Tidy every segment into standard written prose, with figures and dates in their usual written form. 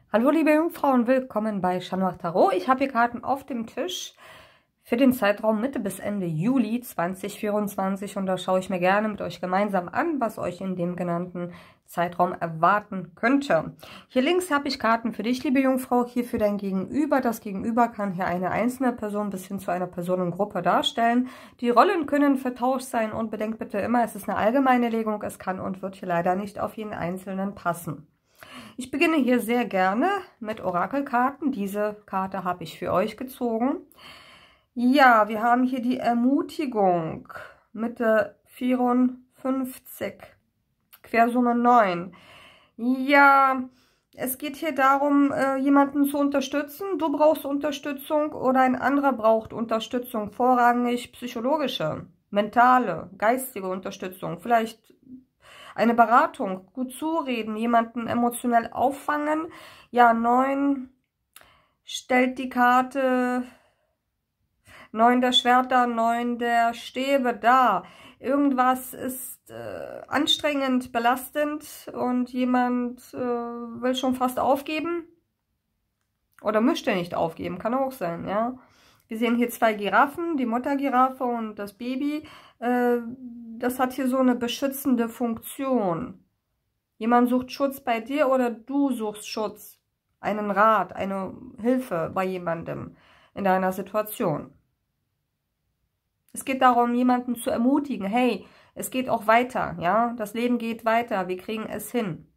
Hallo liebe Jungfrauen, willkommen bei Chanuach Tarot. Ich habe hier Karten auf dem Tisch für den Zeitraum Mitte bis Ende Juli 2024 und da schaue ich mir gerne mit euch gemeinsam an, was euch in dem genannten Zeitraum erwarten könnte. Hier links habe ich Karten für dich, liebe Jungfrau, hier für dein Gegenüber. Das Gegenüber kann hier eine einzelne Person bis hin zu einer Personengruppe darstellen. Die Rollen können vertauscht sein und bedenkt bitte immer, es ist eine allgemeine Legung, es kann und wird hier leider nicht auf jeden Einzelnen passen. Ich beginne hier sehr gerne mit Orakelkarten. Diese Karte habe ich für euch gezogen. Ja, wir haben hier die Ermutigung, Mitte 54, Quersumme 9. Ja, es geht hier darum, jemanden zu unterstützen. Du brauchst Unterstützung oder ein anderer braucht Unterstützung, vorrangig psychologische, mentale, geistige Unterstützung, vielleicht eine Beratung, gut zureden, jemanden emotionell auffangen. Ja, 9 stellt die Karte 9 der Schwerter, 9 der Stäbe dar. Irgendwas ist anstrengend, belastend und jemand will schon fast aufgeben oder möchte nicht aufgeben, kann auch sein, ja. Wir sehen hier 2 Giraffen, die Muttergiraffe und das Baby. Das hat hier so eine beschützende Funktion. Jemand sucht Schutz bei dir oder du suchst Schutz, einen Rat, eine Hilfe bei jemandem in deiner Situation. Es geht darum, jemanden zu ermutigen. Hey, es geht auch weiter, ja? Das Leben geht weiter, wir kriegen es hin.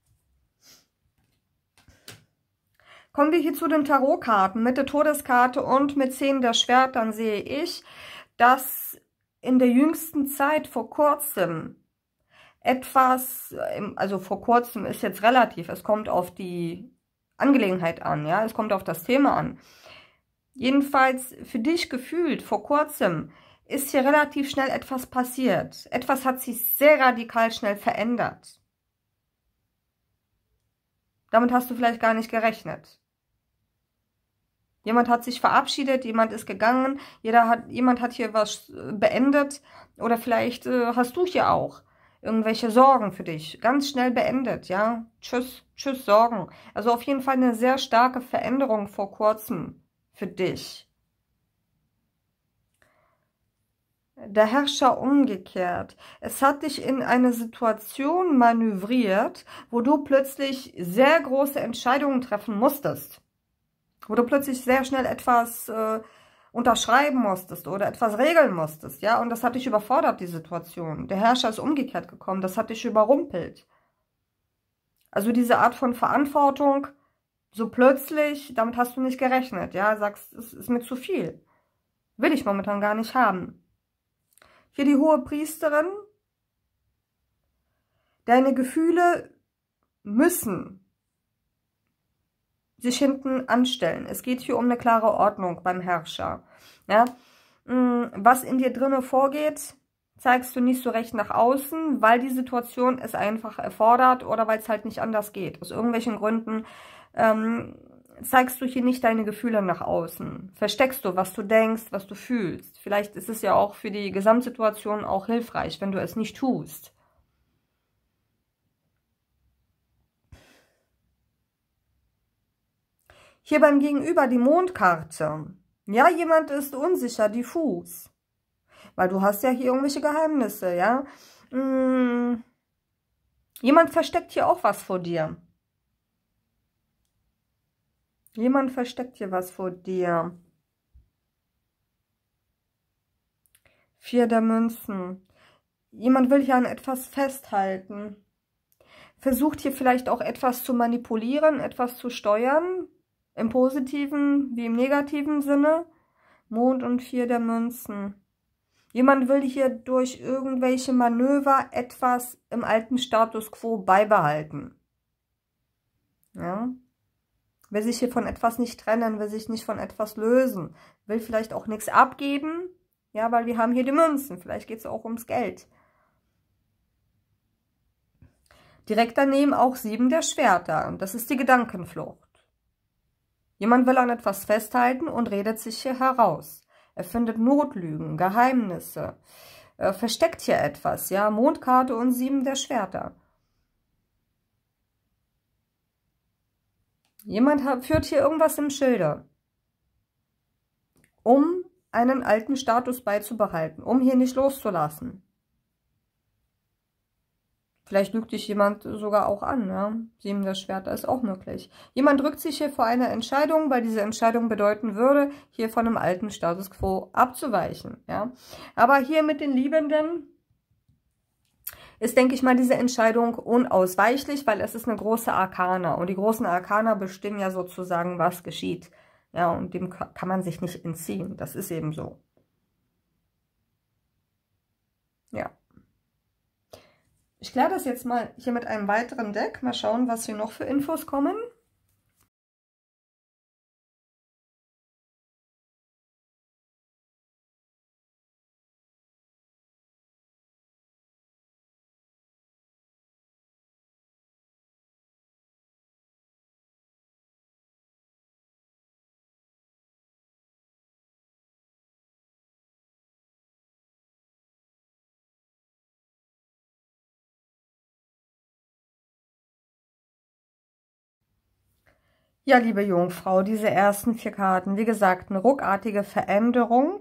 Kommen wir hier zu den Tarotkarten mit der Todeskarte und mit 10 der Schwertern sehe ich, dass in der jüngsten Zeit vor kurzem etwas, also vor kurzem ist jetzt relativ, es kommt auf die Angelegenheit an, ja, es kommt auf das Thema an. Jedenfalls für dich gefühlt vor kurzem ist hier relativ schnell etwas passiert. Etwas hat sich sehr radikal schnell verändert. Damit hast du vielleicht gar nicht gerechnet. Jemand hat sich verabschiedet, jemand ist gegangen, jemand hat hier was beendet oder vielleicht hast du hier auch irgendwelche Sorgen für dich. Ganz schnell beendet, ja. Tschüss, tschüss Sorgen. Also auf jeden Fall eine sehr starke Veränderung vor kurzem für dich. Der Herrscher umgekehrt. Es hat dich in eine Situation manövriert, wo du plötzlich sehr große Entscheidungen treffen musstest. Wo du plötzlich sehr schnell etwas unterschreiben musstest oder etwas regeln musstest, ja, und das hat dich überfordert, die Situation. Der Herrscher ist umgekehrt gekommen, das hat dich überrumpelt. Also diese Art von Verantwortung, so plötzlich, damit hast du nicht gerechnet, ja, sagst, es ist mir zu viel. Will ich momentan gar nicht haben. Hier die hohe Priesterin. Deine Gefühle müssen sich hinten anstellen. Es geht hier um eine klare Ordnung beim Herrscher. Ja? Was in dir drinnen vorgeht, zeigst du nicht so recht nach außen, weil die Situation es einfach erfordert oder weil es halt nicht anders geht. Aus irgendwelchen Gründen zeigst du hier nicht deine Gefühle nach außen. Versteckst du, was du denkst, was du fühlst. Vielleicht ist es ja auch für die Gesamtsituation auch hilfreich, wenn du es nicht tust. Hier beim Gegenüber die Mondkarte. Ja, jemand ist unsicher, diffus. Weil du hast ja hier irgendwelche Geheimnisse, ja. Jemand versteckt hier auch was vor dir. Jemand versteckt hier was vor dir. 4 der Münzen. Jemand will hier an etwas festhalten. Versucht hier vielleicht auch etwas zu manipulieren, etwas zu steuern. Im positiven wie im negativen Sinne. Mond und 4 der Münzen. Jemand will hier durch irgendwelche Manöver etwas im alten Status quo beibehalten. Ja. Will sich hier von etwas nicht trennen, will sich nicht von etwas lösen. Will vielleicht auch nichts abgeben. Ja, weil wir haben hier die Münzen. Vielleicht geht es auch ums Geld. Direkt daneben auch 7 der Schwerter. Und das ist die Gedankenflucht. Jemand will an etwas festhalten und redet sich hier heraus. Er findet Notlügen, Geheimnisse, versteckt hier etwas, ja, Mondkarte und 7 der Schwerter. Jemand führt hier irgendwas im Schilde, um einen alten Status beizubehalten, um hier nicht loszulassen. Vielleicht lügt dich jemand sogar auch an, ja. 7 der Schwerter ist auch möglich. Jemand drückt sich hier vor einer Entscheidung, weil diese Entscheidung bedeuten würde, hier von einem alten Status quo abzuweichen, ja. Aber hier mit den Liebenden ist, denke ich mal, diese Entscheidung unausweichlich, weil es ist eine große Arkana. Und die großen Arkana bestimmen ja sozusagen, was geschieht. Ja, und dem kann man sich nicht entziehen. Das ist eben so. Ja. Ich kläre das jetzt mal hier mit einem weiteren Deck. Mal schauen, was hier noch für Infos kommen. Ja, liebe Jungfrau, diese ersten 4 Karten, wie gesagt, eine ruckartige Veränderung,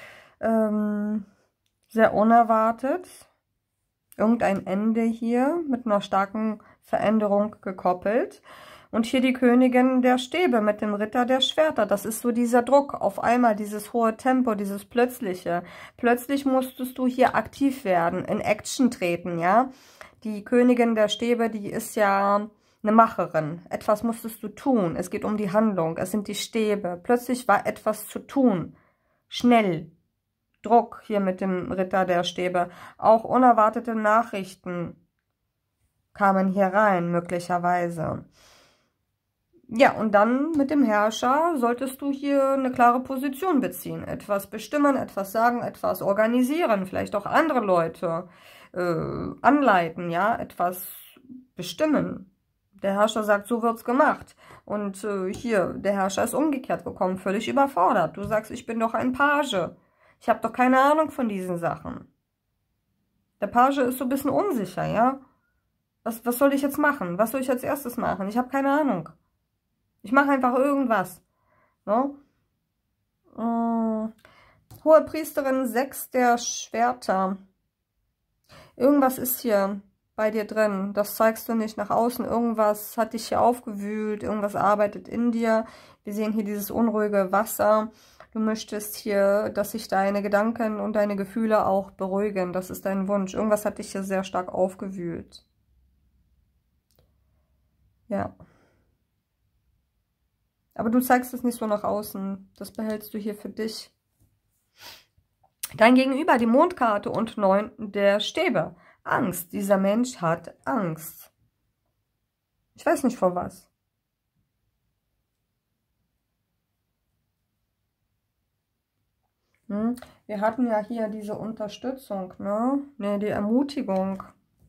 sehr unerwartet, irgendein Ende hier mit einer starken Veränderung gekoppelt. Und hier die Königin der Stäbe mit dem Ritter der Schwerter, das ist so dieser Druck, auf einmal dieses hohe Tempo, dieses Plötzliche. Plötzlich musstest du hier aktiv werden, in Action treten, ja. Die Königin der Stäbe, die ist ja eine Macherin. Etwas musstest du tun. Es geht um die Handlung. Es sind die Stäbe. Plötzlich war etwas zu tun. Schnell. Druck hier mit dem Ritter der Stäbe. Auch unerwartete Nachrichten kamen hier rein, möglicherweise. Ja, und dann mit dem Herrscher solltest du hier eine klare Position beziehen. Etwas bestimmen, etwas sagen, etwas organisieren. Vielleicht auch andere Leute anleiten, ja, etwas bestimmen. Der Herrscher sagt, so wird's gemacht. Und hier, der Herrscher ist umgekehrt gekommen, völlig überfordert. Du sagst, ich bin doch ein Page. Ich habe doch keine Ahnung von diesen Sachen. Der Page ist so ein bisschen unsicher, ja. Was soll ich jetzt machen? Was soll ich als erstes machen? Ich habe keine Ahnung. Ich mache einfach irgendwas. No? Hohe Priesterin, 6 der Schwerter. Irgendwas ist hier bei dir drin, das zeigst du nicht nach außen, irgendwas hat dich hier aufgewühlt, irgendwas arbeitet in dir. Wir sehen hier dieses unruhige Wasser. Du möchtest hier, dass sich deine Gedanken und deine Gefühle auch beruhigen, das ist dein Wunsch. Irgendwas hat dich hier sehr stark aufgewühlt. Ja. Aber du zeigst es nicht so nach außen, das behältst du hier für dich. Dein Gegenüber, die Mondkarte und 9 der Stäbe. Angst. Dieser Mensch hat Angst. Ich weiß nicht vor was. Wir hatten ja hier diese Unterstützung, ne? Ne, die Ermutigung.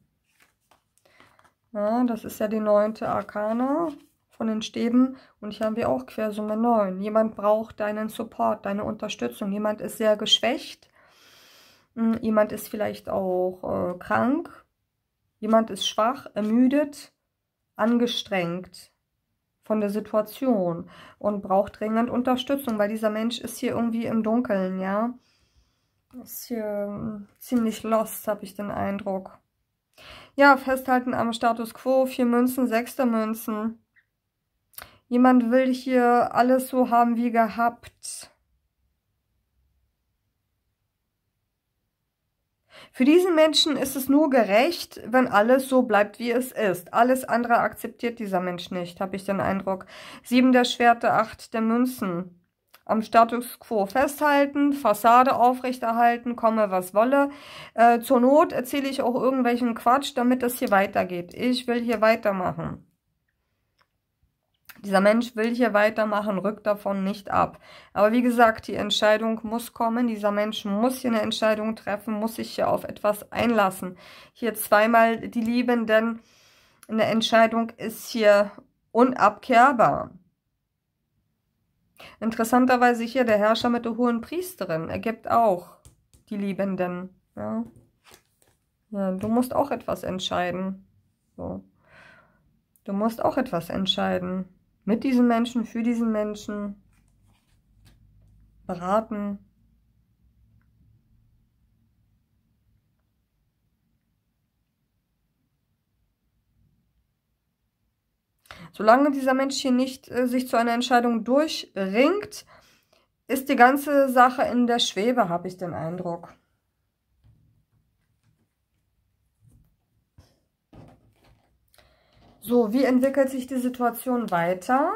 Ja, das ist ja die 9. Arkana von den Stäben. Und hier haben wir auch Quersumme 9. Jemand braucht deinen Support, deine Unterstützung. Jemand ist sehr geschwächt. Jemand ist vielleicht auch krank, jemand ist schwach, ermüdet, angestrengt von der Situation und braucht dringend Unterstützung, weil dieser Mensch ist hier irgendwie im Dunkeln, ja. Ist hier ziemlich lost, habe ich den Eindruck. Ja, festhalten am Status Quo, 4 Münzen, 6 der Münzen. Jemand will hier alles so haben wie gehabt. Für diesen Menschen ist es nur gerecht, wenn alles so bleibt, wie es ist. Alles andere akzeptiert dieser Mensch nicht, habe ich den Eindruck. 7 der Schwerter, 8 der Münzen. Am Status Quo festhalten, Fassade aufrechterhalten, komme was wolle. Zur Not erzähle ich auch irgendwelchen Quatsch, damit es hier weitergeht. Ich will hier weitermachen. Dieser Mensch will hier weitermachen, rückt davon nicht ab. Aber wie gesagt, die Entscheidung muss kommen. Dieser Mensch muss hier eine Entscheidung treffen, muss sich hier auf etwas einlassen. Hier zweimal die Liebenden. Eine Entscheidung ist hier unabkehrbar. Interessanterweise hier der Herrscher mit der hohen Priesterin ergibt auch die Liebenden. Ja. Ja, du musst auch etwas entscheiden. So. Du musst auch etwas entscheiden. mit diesen Menschen, für diesen Menschen beraten. Solange dieser Mensch hier nicht sich zu einer Entscheidung durchringt, ist die ganze Sache in der Schwebe, habe ich den Eindruck. So, wie entwickelt sich die Situation weiter?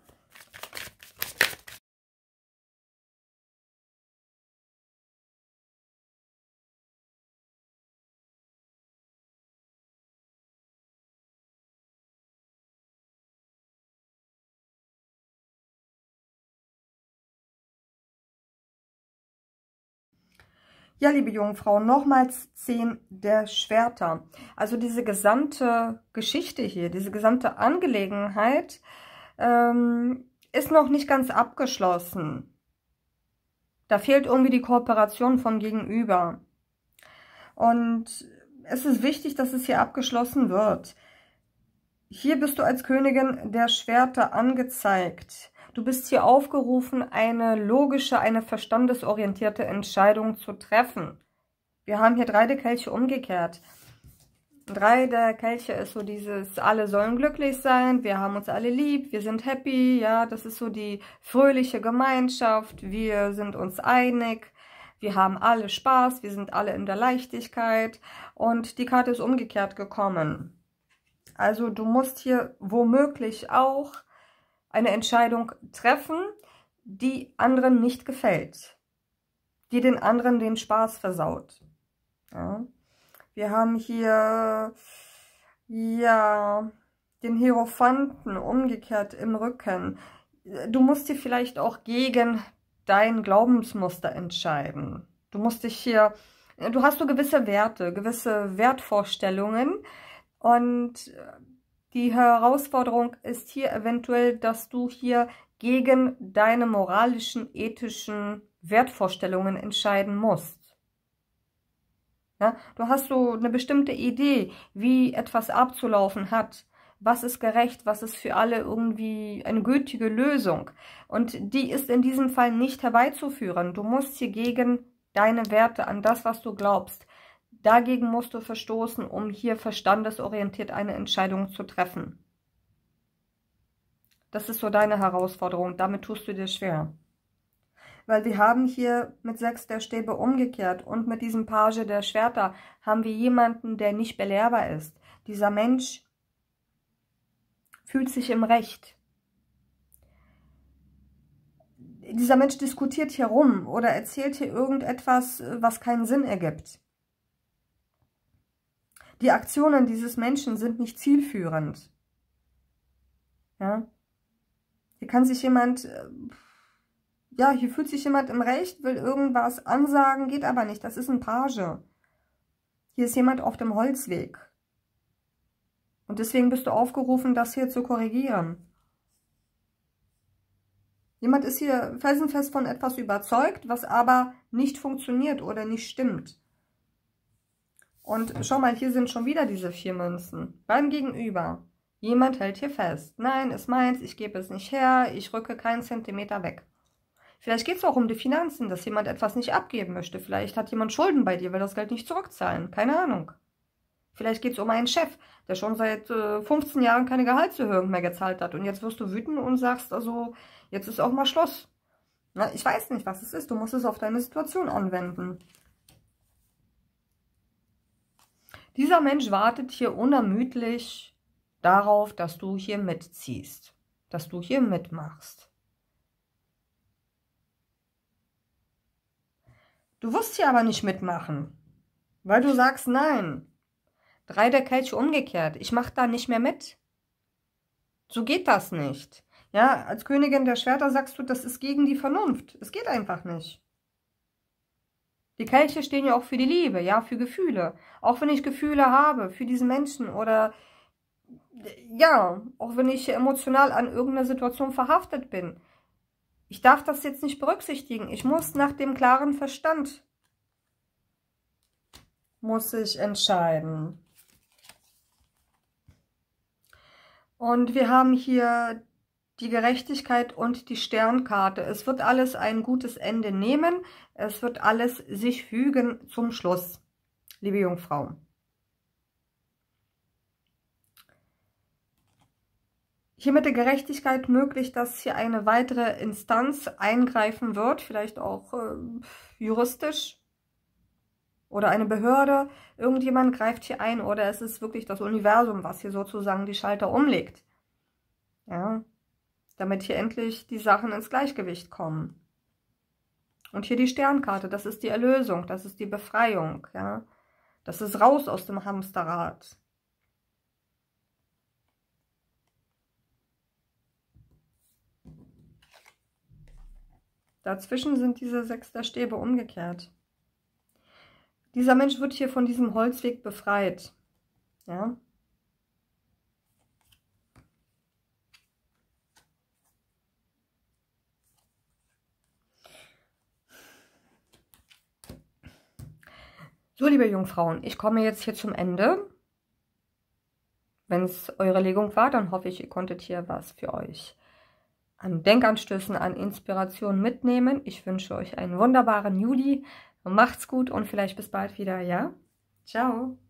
Ja, liebe Jungfrau, nochmals 10 der Schwerter. Also diese gesamte Geschichte hier, diese gesamte Angelegenheit ist noch nicht ganz abgeschlossen. Da fehlt irgendwie die Kooperation vom Gegenüber. Und es ist wichtig, dass es hier abgeschlossen wird. Hier bist du als Königin der Schwerter angezeigt. Du bist hier aufgerufen, eine logische, eine verstandesorientierte Entscheidung zu treffen. Wir haben hier 3 der Kelche umgekehrt. 3 der Kelche ist so dieses, alle sollen glücklich sein, wir haben uns alle lieb, wir sind happy, ja, das ist so die fröhliche Gemeinschaft, wir sind uns einig, wir haben alle Spaß, wir sind alle in der Leichtigkeit und die Karte ist umgekehrt gekommen. Also du musst hier womöglich auch eine Entscheidung treffen, die anderen nicht gefällt, die den anderen den Spaß versaut. Ja. Wir haben hier, ja, den Hierophanten umgekehrt im Rücken. Du musst dir vielleicht auch gegen dein Glaubensmuster entscheiden. Du musst dich hier, du hast so gewisse Werte, gewisse Wertvorstellungen und die Herausforderung ist hier eventuell, dass du hier gegen deine moralischen, ethischen Wertvorstellungen entscheiden musst. Ja, du hast so eine bestimmte Idee, wie etwas abzulaufen hat. Was ist gerecht, was ist für alle irgendwie eine gültige Lösung. Und die ist in diesem Fall nicht herbeizuführen. Du musst hier gegen deine Werte, an das, was du glaubst, dagegen musst du verstoßen, um hier verstandesorientiert eine Entscheidung zu treffen. Das ist so deine Herausforderung, damit tust du dir schwer. Weil wir haben hier mit 6 der Stäbe umgekehrt und mit diesem Page der Schwerter haben wir jemanden, der nicht belehrbar ist. Dieser Mensch fühlt sich im Recht. Dieser Mensch diskutiert hier rum oder erzählt hier irgendetwas, was keinen Sinn ergibt. Die Aktionen dieses Menschen sind nicht zielführend. Ja? Hier kann sich jemand, ja, hier fühlt sich jemand im Recht, will irgendwas ansagen, geht aber nicht. Das ist ein Page. Hier ist jemand auf dem Holzweg. Und deswegen bist du aufgerufen, das hier zu korrigieren. Jemand ist hier felsenfest von etwas überzeugt, was aber nicht funktioniert oder nicht stimmt. Und schau mal, hier sind schon wieder diese 4 Münzen. Beim Gegenüber. Jemand hält hier fest. Nein, ist meins, ich gebe es nicht her, ich rücke keinen Zentimeter weg. Vielleicht geht es auch um die Finanzen, dass jemand etwas nicht abgeben möchte. Vielleicht hat jemand Schulden bei dir, will das Geld nicht zurückzahlen. Keine Ahnung. Vielleicht geht es um einen Chef, der schon seit 15 Jahren keine Gehaltserhöhung mehr gezahlt hat. Und jetzt wirst du wütend und sagst, also, jetzt ist auch mal Schluss. Na, ich weiß nicht, was es ist. Du musst es auf deine Situation anwenden. Dieser Mensch wartet hier unermüdlich darauf, dass du hier mitziehst, dass du hier mitmachst. Du wirst hier aber nicht mitmachen, weil du sagst, nein. 3 der Kelche umgekehrt, ich mache da nicht mehr mit. So geht das nicht. Ja, als Königin der Schwerter sagst du, das ist gegen die Vernunft. Es geht einfach nicht. Die Kelche stehen ja auch für die Liebe, ja, für Gefühle. Auch wenn ich Gefühle habe für diesen Menschen oder, ja, auch wenn ich emotional an irgendeiner Situation verhaftet bin. Ich darf das jetzt nicht berücksichtigen. Ich muss nach dem klaren Verstand, muss ich entscheiden. Und wir haben hier die Gerechtigkeit und die Sternkarte. Es wird alles ein gutes Ende nehmen. Es wird alles sich fügen zum Schluss, liebe Jungfrau. Hier mit der Gerechtigkeit möglich, dass hier eine weitere Instanz eingreifen wird, vielleicht auch juristisch oder eine Behörde. Irgendjemand greift hier ein oder es ist wirklich das Universum, was hier sozusagen die Schalter umlegt. Ja, damit hier endlich die Sachen ins Gleichgewicht kommen. Und hier die Sternkarte, das ist die Erlösung, das ist die Befreiung. Ja, das ist raus aus dem Hamsterrad. Dazwischen sind diese 6 der Stäbe umgekehrt. Dieser Mensch wird hier von diesem Holzweg befreit. Ja. So, liebe Jungfrauen, ich komme jetzt hier zum Ende. Wenn es eure Legung war, dann hoffe ich, ihr konntet hier was für euch an Denkanstößen, an Inspiration mitnehmen. Ich wünsche euch einen wunderbaren Juli. Macht's gut und vielleicht bis bald wieder, ja? Ciao!